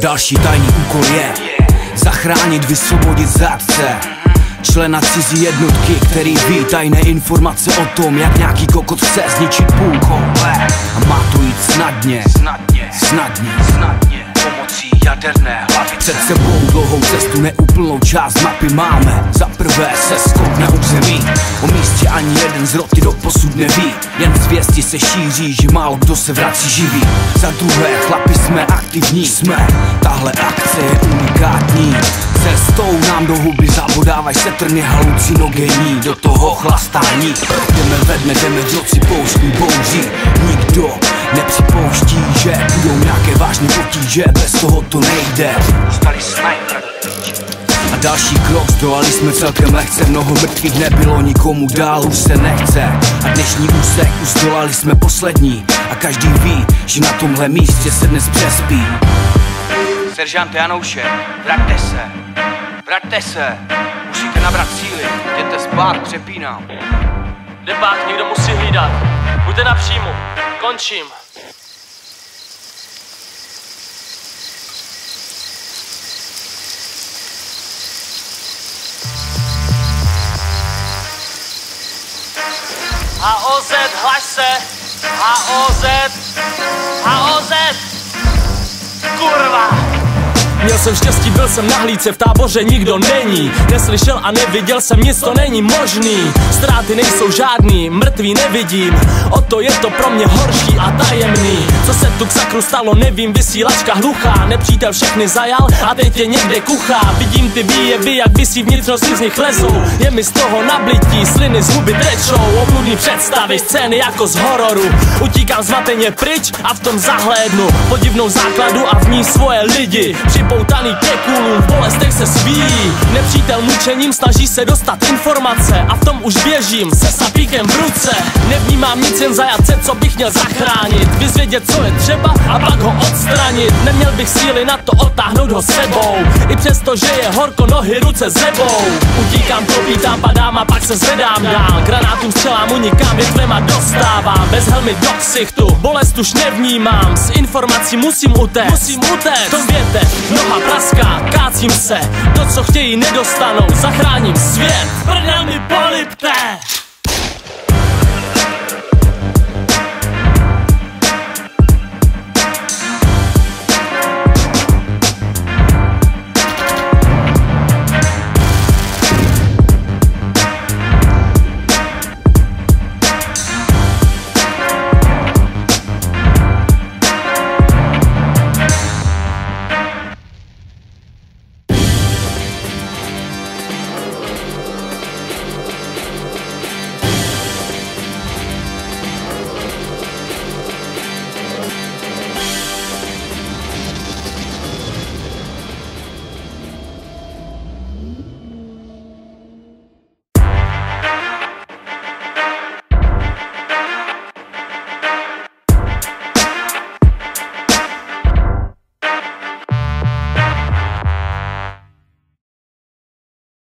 Další tajný úkol je zachránit, vysvobodit zátce člena cizí jednotky, který ví tajné informace o tom, jak nějaký kokot chce zničit půl komple. A má to jít snadně pomocí jaderné hlavice. Před sebou dlouhou cestu, neúplnou část mapy máme. Za prvé se skok na území, o místě ani jeden z roty doposud neví. Jen zvěsti se šíří, že málo kdo se vrací živý. Za druhé, chlapi, jsme aktivní, tahle akce je unikátní. Cestou nám do huby zabodávaj setrny halucinogenní. Do toho chlastání jdeme ve dne, jdeme v noci pouštní bouří. Nikdo nepřipouští, že budou nějaké vážné potíže, bez toho to nejde. Dostali sniper. A další krok, zdolali jsme celkem lehce. Mnoho mrtvých nebylo, nikomu dál už se nechce. A dnešní úsek už zdolali jsme poslední. A každý ví, že na tomhle místě se dnes přespí. Seržant Janoušek, vraťte se, musíte nabrat síly, jděte spát, přepínám. Debák někdo musí hlídat, buďte napřímo, končím. HOZ, hlaš se, HOZ, kurva! Měl jsem štěstí, byl jsem na hlídce, v táboře nikdo není. Neslyšel a neviděl jsem nic, to není možný. Ztráty nejsou žádný, mrtví nevidím. O to je to pro mě horší a tajemný. Co se tu k sakru stalo, nevím, vysílačka hluchá. Nepřítel všechny zajal a teď je někde kuchá. Vidím ty výjevy, jak visí vnitřnosti z nich lezou. Je mi z toho nablití, sliny z huby trečou. Obludný představy, scény jako z hororu. Utíkám zmateně pryč a v tom zahlédnu podivnou základu a v ní svoje lidi. Připoutaný ke kůlům, v bolestech se svíjí. Nepřítel mučením snaží se dostat informace a v tom už běžím se sapíkem v ruce. Nevnímám nic, jen zajatce, co bych měl zachránit. Vyzvědět, co je třeba a pak ho odstranit. Neměl bych síly na to odtáhnout ho sebou. I přesto, že je horko, nohy, ruce zebou. Utíkám, klopítám, padám a pak se zvedám dál. Granátům, střelám, unikám, větvema dostávám. Bez helmy do ksichtu, bolest už nevnímám. Z informací musím utéct, v tom větev, noha praská, kácím se. To, co chtějí, nedostanou, zachráním svět. Prdel mi polipte!